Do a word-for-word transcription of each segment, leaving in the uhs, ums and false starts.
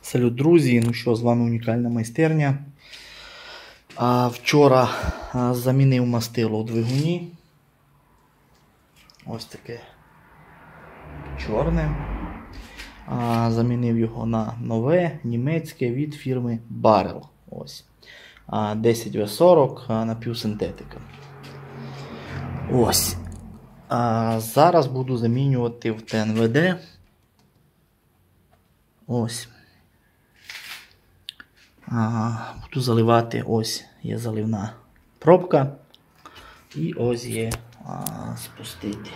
Салют, друзі! Ну що, з вами унікальна майстерня. А, вчора а, замінив мастило у двигуні. Ось таке чорне. А, замінив його на нове, німецьке від фірми Barrel. Ось. А, десять ве сорок а, напівсинтетика. Ось. А, зараз буду замінювати в те ен ве де. Ось. А, буду заливати, ось є заливна пробка. І ось є а, спустити.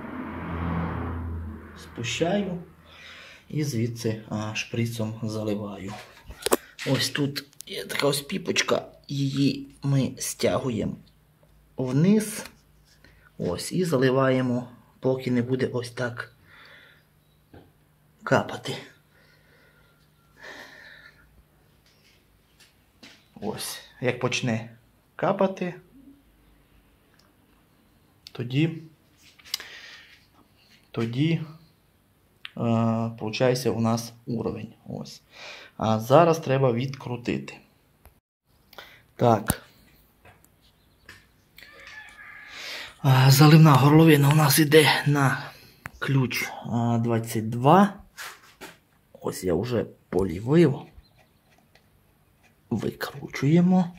Спущаю і звідси а, шприцом заливаю. Ось тут є така ось піпочка, її ми стягуємо вниз. Ось, і заливаємо, поки не буде ось так капати. Ось, як почне капати, тоді, тоді, е, получається, у нас уровень. Ось. А зараз треба відкрутити. Так. Е, заливна горловина у нас йде на ключ е, двадцять два. Ось я вже полівив. Викручуємо.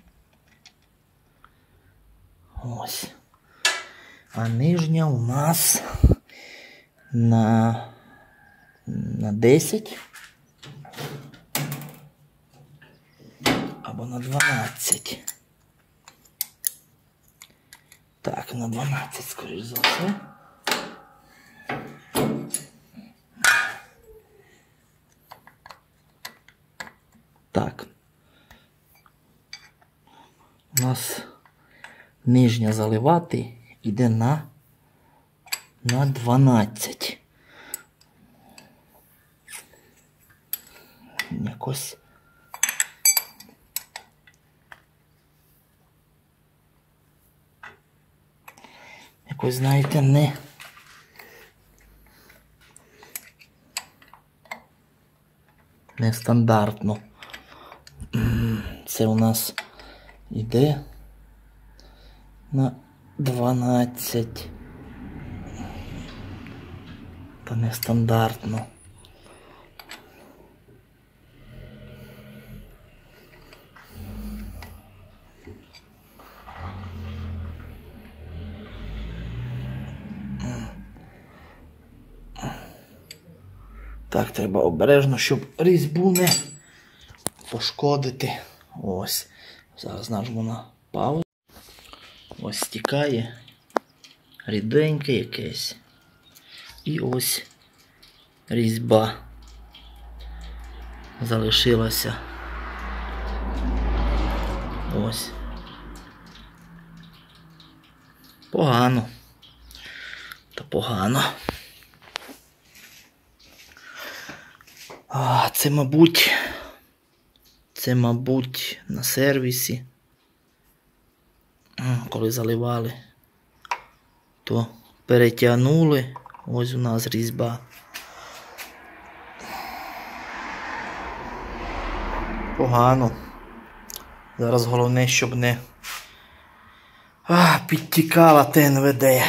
Ось. А нижня у нас на, на десять. Або на дванадцять. Так, на дванадцять, скоріш за все. Так. У нас нижня заливати йде на, на дванадцять. Якось. Якось, знаєте, не... нестандартно. Це у нас іде на дванадцять. Та нестандартно. Так, треба обережно, щоб різьбу не пошкодити. Ось. Зараз нажму на паузу. Ось стікає ріденьке якесь. І ось різьба залишилася. Ось. Погано. Та погано. А, це, мабуть, це, мабуть, на сервісі, коли заливали, то перетягнули. Ось у нас різьба. Погано. Зараз головне, щоб не а, підтікала те ен ве де.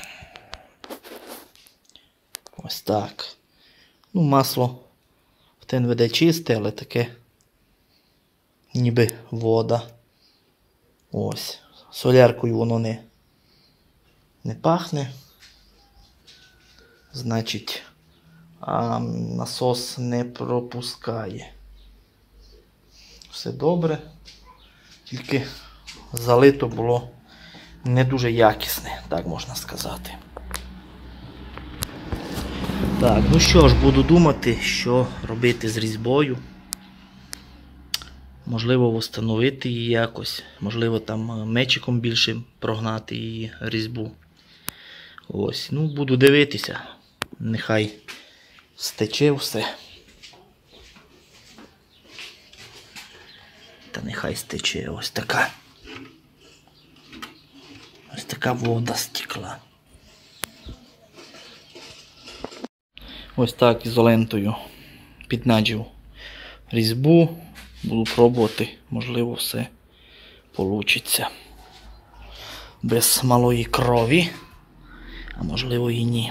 Ось так. Ну, масло в те ен ве де чисте, але таке ніби вода. Ось. Соляркою воно не, не пахне. Значить, а, насос не пропускає. Все добре. Тільки залито було не дуже якісне, так можна сказати. Так, ну що ж, буду думати, що робити з різьбою. Можливо, встановити її якось. Можливо, там мечиком більше прогнати її різьбу. Ось, ну, буду дивитися. Нехай стече все. Та нехай стече. Ось така. Ось така вода стекла. Ось так ізолентою піднаджив різьбу, буду пробувати, можливо, все вийде. Без малої крові, а можливо і ні.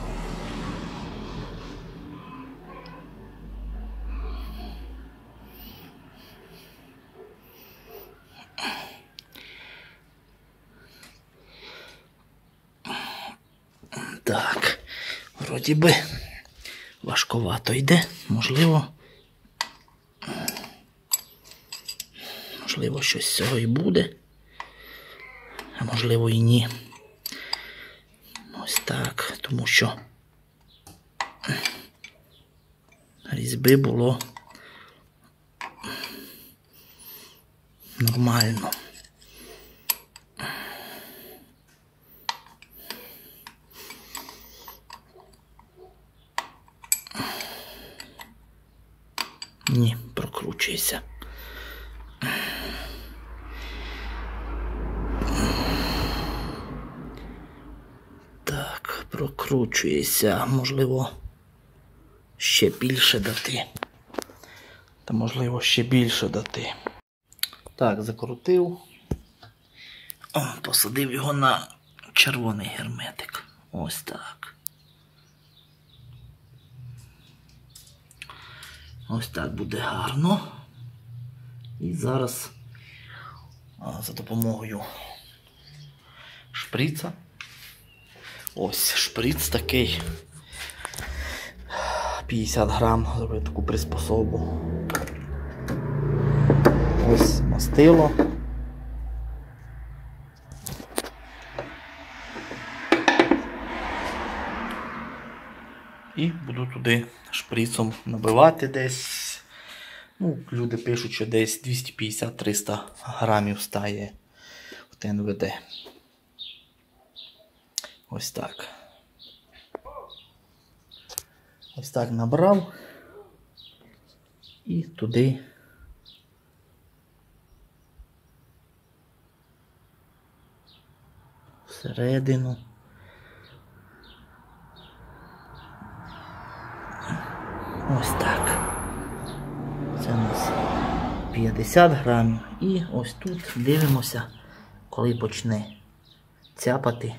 Так, вроді би важковато йде, можливо, можливо щось з цього і буде, а можливо і ні. Ось так, тому що різьби було нормально. Ні, прокручується. Так, прокручується. Можливо, ще більше дати. Та можливо, ще більше дати. Так, закрутив. О, посадив його на червоний герметик. Ось так. Ось так буде гарно. І зараз а, за допомогою шприца. Ось шприц такий. п'ятдесят грам, зробив таку приспособу. Ось мастило. І буду туди шприцом набивати десь. Ну, люди пишуть, що десь двісті п'ятдесят - триста грамів стає в ен ве де. Ось так. Ось так набрав. І туди всередину. Ось так. Це у нас п'ятдесят грамів. І ось тут дивимося, коли почне цяпати,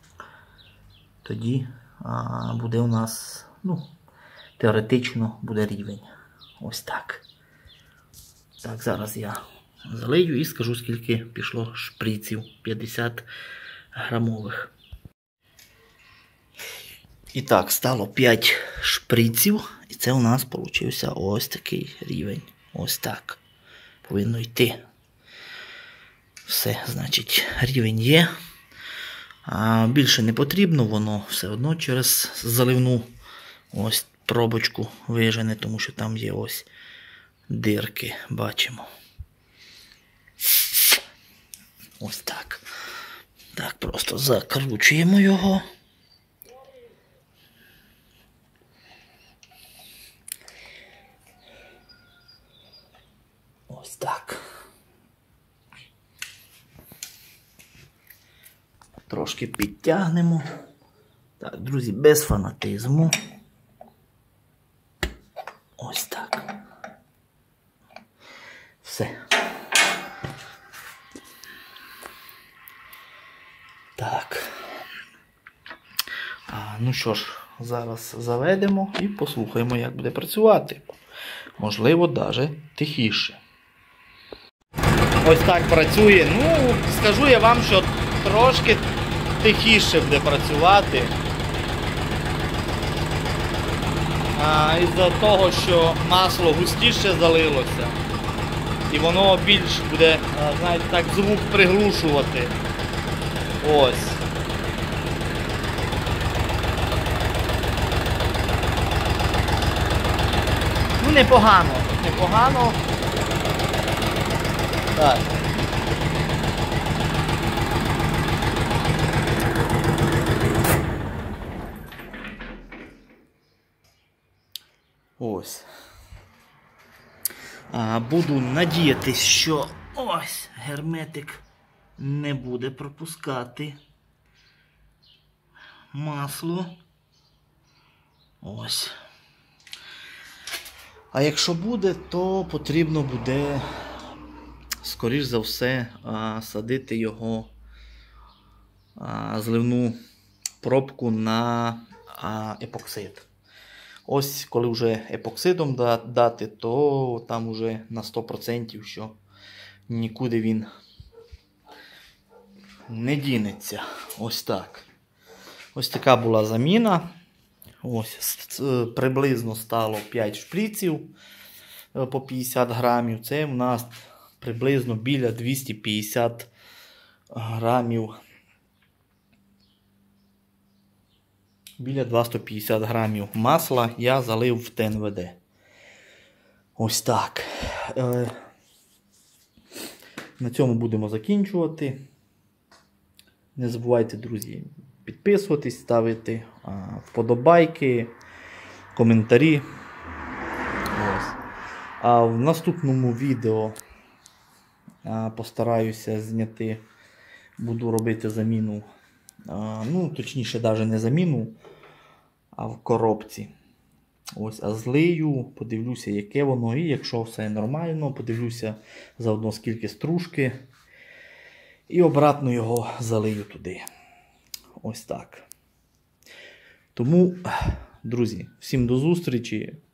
тоді а, буде у нас, ну, теоретично буде рівень. Ось так. Так, зараз я залию і скажу, скільки пішло шприців п'ятдесят грамових. І так, стало п'ять шприців, і це у нас получився ось такий рівень. Ось так. Повинно йти. Все, значить, рівень є. А більше не потрібно, воно все одно через заливну ось пробочку вижене, тому що там є ось дирки, бачимо. Ось так. Так, просто закручуємо його. Ось так. Трошки підтягнемо. Так, друзі, без фанатизму. Ось так. Все. Так. А, ну що ж, зараз заведемо і послухаємо, як буде працювати. Можливо, навіть тихіше. Ось так працює. Ну, скажу я вам, що трошки тихіше буде працювати. А, із-за того, що масло густіше залилося. І воно більш буде, знаєте, так, звук приглушувати. Ось. Ну, непогано. Непогано. Так. Ось. А, буду надіятись, що ось герметик не буде пропускати масло. Ось. А якщо буде, то потрібно буде, скоріш за все, садити його зливну пробку на епоксид. Ось коли вже епоксидом дати, то там вже на сто відсотків, що нікуди він не дінеться. Ось так. Ось така була заміна. Ось приблизно стало п'ять шприців по п'ятдесят грамів. Це у нас приблизно біля двісті п'ятдесят грамів. Біля двісті п'ятдесят грамів масла я залив в Т Н В Д. Ось так. На цьому будемо закінчувати. Не забувайте, друзі, підписуватись, ставити вподобайки, коментарі. Ось. А в наступному відео постараюся зняти, буду робити заміну, ну, точніше, навіть не заміну, а в коробці. Ось, а злию, подивлюся, яке воно, і якщо все нормально, подивлюся заодно скільки стружки. І обратно його залию туди. Ось так. Тому, друзі, всім до зустрічі.